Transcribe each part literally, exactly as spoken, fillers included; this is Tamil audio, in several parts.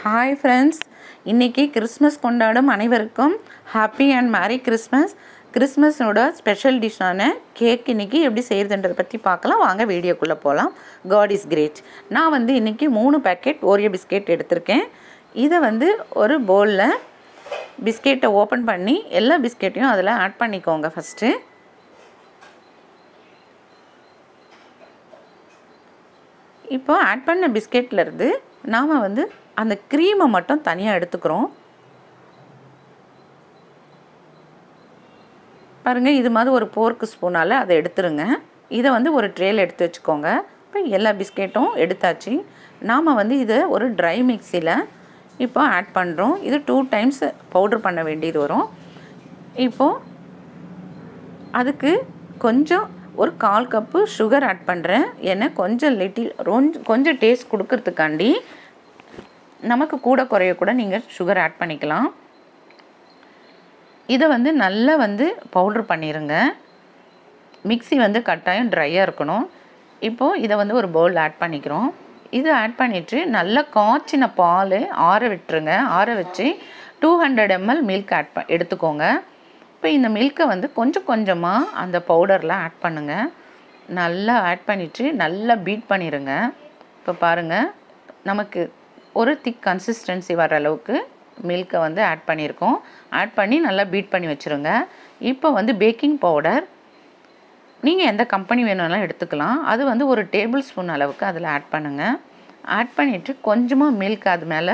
ஹாய் ஃப்ரெண்ட்ஸ், இன்றைக்கி கிறிஸ்மஸ் கொண்டாடும் அனைவருக்கும் ஹாப்பி அண்ட் மேரி கிறிஸ்மஸ். கிறிஸ்மஸோட ஸ்பெஷல் டிஷ்ஷான கேக் இன்றைக்கி எப்படி செய்கிறதுன்றதை பற்றி பார்க்கலாம். வாங்க வீடியோக்குள்ளே போகலாம். God is great. நான் வந்து இன்றைக்கி மூணு பேக்கெட் ஓரியோ பிஸ்கெட் எடுத்திருக்கேன். இதை வந்து ஒரு பவுலில் பிஸ்கெட்டை ஓப்பன் பண்ணி எல்லா பிஸ்கெட்டையும் அதில் ஆட் பண்ணிக்கோங்க. ஃபஸ்ட்டு இப்போ ஆட் பண்ண பிஸ்கெட்லேருந்து நாம் வந்து அந்த க்ரீமை மட்டும் தனியாக எடுத்துக்கிறோம். பாருங்கள், இது மாதிரி ஒரு போர்க்கு ஸ்பூனால் அதை எடுத்துருங்க. இதை வந்து ஒரு ட்ரேயில் எடுத்து வச்சுக்கோங்க. இப்போ எல்லா பிஸ்கெட்டும் எடுத்தாச்சு. நாம் வந்து இதை ஒரு ட்ரை மிக்சியில் இப்போ ஆட் பண்ணுறோம். இது டூ டைம்ஸ் பவுட்ரு பண்ண வேண்டியது வரும். இப்போது அதுக்கு கொஞ்சம் ஒரு கால் கப்பு சுகர் ஆட் பண்ணுறேன். ஏன்னா கொஞ்சம் லிட்டில் ரொஞ்ச கொஞ்சம் டேஸ்ட் கொடுக்கறதுக்காண்டி நமக்கு கூட குறைய கூட நீங்கள் சுகர் ஆட் பண்ணிக்கலாம். இதை வந்து நல்லா வந்து பவுட்ரு பண்ணிடுங்க. மிக்ஸி வந்து கட்டாயம் ட்ரையாக இருக்கணும். இப்போது இதை வந்து ஒரு பவுல் ஆட் பண்ணிக்கிறோம். இதை ஆட் பண்ணிவிட்டு நல்லா காய்ச்சின பால் ஆற விட்டுருங்க. ஆற வச்சு two hundred ml milk add ப எடுத்துக்கோங்க. இப்போ இந்த மில்கை வந்து கொஞ்சம் கொஞ்சமாக அந்த பவுடரில் ஆட் பண்ணுங்கள். நல்லா ஆட் பண்ணிவிட்டு நல்லா பீட் பண்ணிடுங்க. இப்போ பாருங்கள், நமக்கு ஒரு திக் கன்சிஸ்டன்சி வர அளவுக்கு மில்கை வந்து ஆட் பண்ணியிருக்கோம். ஆட் பண்ணி நல்லா பீட் பண்ணி வச்சுருங்க. இப்போ வந்து பேக்கிங் பவுடர் நீங்கள் எந்த கம்பெனி வேணும்னாலும் எடுத்துக்கலாம். அது வந்து ஒரு டேபிள் ஸ்பூன் அளவுக்கு அதில் ஆட் பண்ணுங்கள். ஆட் பண்ணிவிட்டு கொஞ்சமாக மில்க் அது மேலே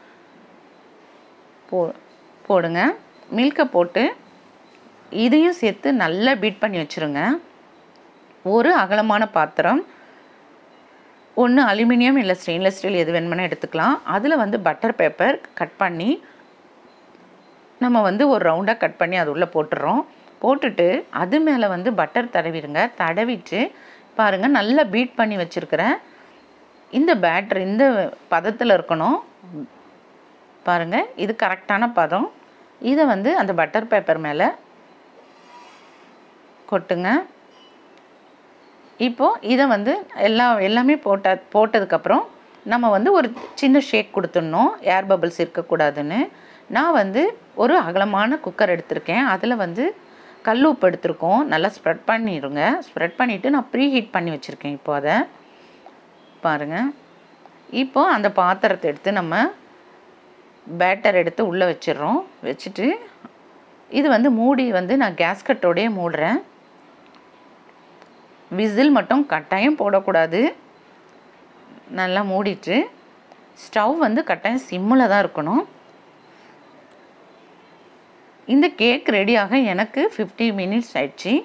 போ போடுங்க. மில்கை போட்டு இதையும் சேர்த்து நல்லா பீட் பண்ணி வச்சுருங்க. ஒரு அகலமான பாத்திரம், ஒன்று அலுமினியம் இல்லை ஸ்டெயின்லெஸ் ஸ்டீல் எது வேணுமென்னா எடுத்துக்கலாம். அதில் வந்து பட்டர் பேப்பர் கட் பண்ணி நம்ம வந்து ஒரு ரவுண்டாக கட் பண்ணி அது உள்ளே போட்டுடுறோம். போட்டுட்டு அது மேலே வந்து பட்டர் தடவிடுங்க. தடவிட்டு பாருங்கள், நல்லா பீட் பண்ணி வச்சுருக்கிறேன் இந்த பேட்டர் இந்த பதத்தில் இருக்கணும். பாருங்கள், இது கரெக்டான பதம். இதை வந்து அந்த பட்டர் பேப்பர் மேலே கொட்டுங்க. இப்போது இதை வந்து எல்லா எல்லாமே போட்ட போட்டதுக்கப்புறம் நம்ம வந்து ஒரு சின்ன ஷேக் கொடுத்துடணும், ஏர் பபிள்ஸ் இருக்கக்கூடாதுன்னு. நான் வந்து ஒரு அகலமான குக்கர் எடுத்திருக்கேன். அதில் வந்து கல் உப்பு எடுத்துருக்கோம். நல்லா ஸ்ப்ரெட் பண்ணிடுங்க. ஸ்ப்ரெட் பண்ணிவிட்டு நான் ப்ரீ ஹீட் பண்ணி வச்சுருக்கேன். இப்போ அதை பாருங்கள். இப்போது அந்த பாத்திரத்தை எடுத்து நம்ம பேட்டர் எடுத்து உள்ளே வச்சிடுறோம். வச்சுட்டு இது வந்து மூடி வந்து நான் கேஸ்கட்டோடையே மூடுறேன். விசில் மட்டும் கட்டாயம் போடக்கூடாது. நல்லா மூடிட்டு ஸ்டவ் வந்து கட்டாயம் சிம்மில் தான் இருக்கணும். இந்த கேக் ரெடியாக எனக்கு ஃபிஃப்டி மினிட்ஸ் ஆயிடுச்சு.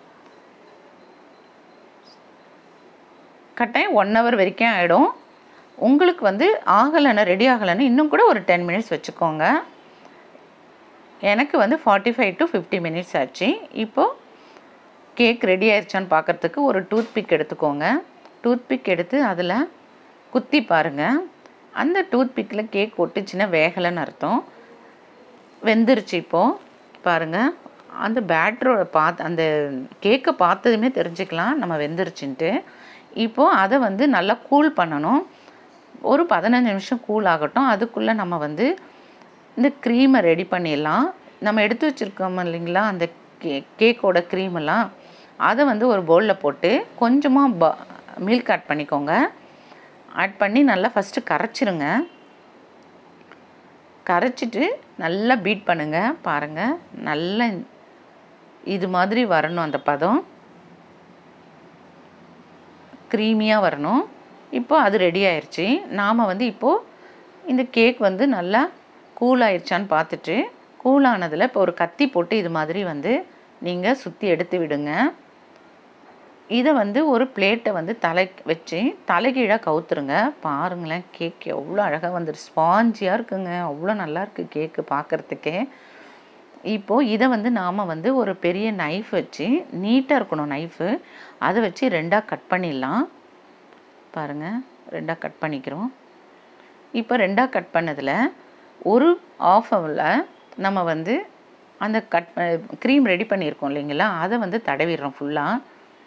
கட்டாயம் ஒன் ஹவர் வரைக்கும் ஆகிடும். உங்களுக்கு வந்து ஆகலைன்னா ரெடி ஆகலைன்னா இன்னும் கூட ஒரு டென் மினிட்ஸ் வச்சுக்கோங்க. எனக்கு வந்து forty five to fifty minutes ஆச்சு. இப்போது கேக் ரெடி ஆயிடுச்சான்னு பார்க்குறதுக்கு ஒரு டூத் பிக் எடுத்துக்கோங்க. டூத் பிக் எடுத்து அதில் குத்தி பாருங்கள். அந்த டூத் பிக்கில் கேக் ஒட்டுச்சுன்னா வேகலைன்னு அர்த்தம். வெந்துருச்சு. இப்போது பாருங்கள், அந்த பேட்டரோட பார்த்து அந்த கேக்கை பார்த்ததுமே தெரிஞ்சுக்கலாம் நம்ம வெந்துருச்சுன்ட்டு. இப்போது அதை வந்து நல்லா கூல் பண்ணணும். ஒரு பதினஞ்சு நிமிஷம் கூல் ஆகட்டும். அதுக்குள்ளே நம்ம வந்து இந்த க்ரீமை ரெடி பண்ணிடலாம். நம்ம எடுத்து வச்சுருக்கோம் இல்லைங்களா அந்த கே கேக்கோட க்ரீமெல்லாம், அதை வந்து ஒரு பவுலில் போட்டு கொஞ்சமாக ப மில்க் ஆட் பண்ணிக்கோங்க. ஆட் பண்ணி நல்லா ஃபஸ்ட்டு கரைச்சிருங்க. கரைச்சிட்டு நல்லா பீட் பண்ணுங்கள். பாருங்கள், நல்லா இது மாதிரி வரணும். அந்த பதம் க்ரீமியாக வரணும். இப்போ அது ரெடி ஆயிடுச்சு. நாம் வந்து இப்போது இந்த கேக் வந்து நல்லா கூல் ஆயிடுச்சான்னு பார்த்துட்டு, கூலானதில் இப்போ ஒரு கத்தி போட்டு இது மாதிரி வந்து நீங்கள் சுற்றி எடுத்து விடுங்க. இதை வந்து ஒரு பிளேட்டை வந்து தலை வச்சு தலைகீழாக கவுத்துருங்க. பாருங்களேன், கேக் எவ்வளோ அழகாக வந்துடுச்சு. ஸ்பாஞ்சியாக இருக்குங்க. அவ்வளோ நல்லாயிருக்கு கேக்கு பார்க்குறதுக்கே. இப்போது இதை வந்து நாம் வந்து ஒரு பெரிய நைஃப் வச்சு, நீட்டாக இருக்கணும் நைஃபு, அதை வச்சு ரெண்டாக கட் பண்ணிடலாம். பாருங்கள், ரெண்டாக கட் பண்ணிக்கிறோம். இப்போ ரெண்டாக கட் பண்ணதில் ஒரு ஆஃப் ஹவரில் நம்ம வந்து அந்த கட் க்ரீம் ரெடி பண்ணியிருக்கோம் இல்லைங்களா, அதை வந்து தடவிடுறோம். ஃபுல்லாக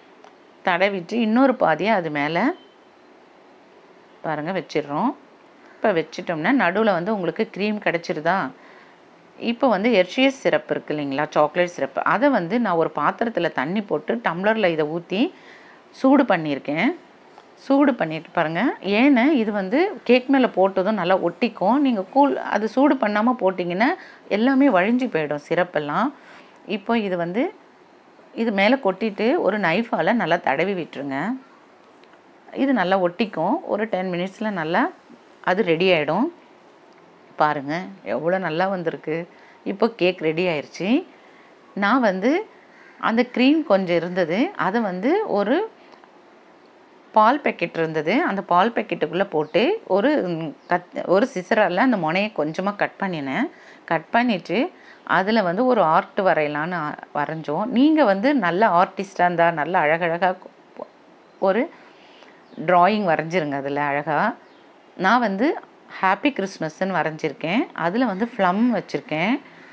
தடவிட்டு இன்னொரு பாதியை அது மேலே பாருங்கள் வச்சிடுறோம். இப்போ வச்சிட்டோம்னா நடுவில் வந்து உங்களுக்கு க்ரீம் கிடச்சிருதா. இப்போ வந்து ஹெர்ஷீஸ் சிரப் இருக்குது இல்லைங்களா, சாக்லேட் சிரப், அதை வந்து நான் ஒரு பாத்திரத்தில் தண்ணி போட்டு டம்ளரில் இதை ஊற்றி சூடு பண்ணியிருக்கேன். சூடு பண்ணிட்டு பாருங்கள். ஏன்னா இது வந்து கேக் மேலே போட்டதும் நல்லா ஒட்டிக்கும். நீங்கள் கூல் அது சூடு பண்ணாமல் போட்டிங்கன்னா எல்லாமே வழிஞ்சு போயிடும் சிரப்பெல்லாம். இப்போ இது வந்து இது மேலே கொட்டிட்டு ஒரு நைஃபால் நல்லா தடவி விட்டுருங்க. இது நல்லா ஒட்டிக்கும். ஒரு டென் மினிட்ஸில் நல்லா அது ரெடி ஆகிடும். பாருங்கள் எவ்வளோ நல்லா வந்திருக்கு. இப்போ கேக் ரெடி ஆயிடுச்சு. நான் வந்து அந்த க்ரீம் கொஞ்சம் இருந்தது, அதை வந்து ஒரு பால் பேக்கெட் இருந்தது, அந்த பால் பேக்கெட்டுக்குள்ளே போட்டு ஒரு கத் ஒரு சிசரால் அந்த முனையை கொஞ்சமாக கட் பண்ணினேன். கட் பண்ணிவிட்டு அதில் வந்து ஒரு ஆர்ட் வரையலான்னு வரைஞ்சோம். நீங்கள் வந்து நல்ல ஆர்டிஸ்டாக இருந்தால் நல்லா அழகழகாக ஒரு ட்ராயிங் வரைஞ்சிருங்க அதில் அழகாக. நான் வந்து ஹாப்பி கிறிஸ்மஸ்ன்னு வரைஞ்சிருக்கேன். அதில் வந்து ஃப்ளம் வச்சுருக்கேன்.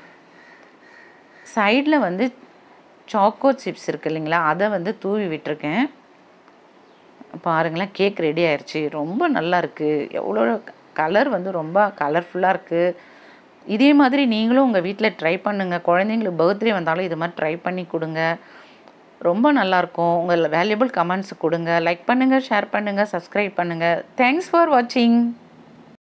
சைடில் வந்து சாக்கோ சிப்ஸ் இருக்குது இல்லைங்களா, அதை வந்து தூவி விட்டுருக்கேன். பாருங்களேன் கேக் ரெடி ஆயிடுச்சு. ரொம்ப நல்லா இருக்குது. எவ்வளோ கலர் வந்து ரொம்ப கலர்ஃபுல்லாக இருக்குது. இதே மாதிரி நீங்களும் உங்கள் வீட்டில் ட்ரை பண்ணுங்கள். குழந்தைங்களுக்கு பர்த்டே வந்தாலும் இது மாதிரி ட்ரை பண்ணி கொடுங்க. ரொம்ப நல்லாயிருக்கும். உங்கள் வேல்யூபிள் கமெண்ட்ஸ் கொடுங்க. லைக் பண்ணுங்கள், ஷேர் பண்ணுங்கள், சப்ஸ்கிரைப் பண்ணுங்கள். தேங்க்ஸ் ஃபார் வாட்சிங்.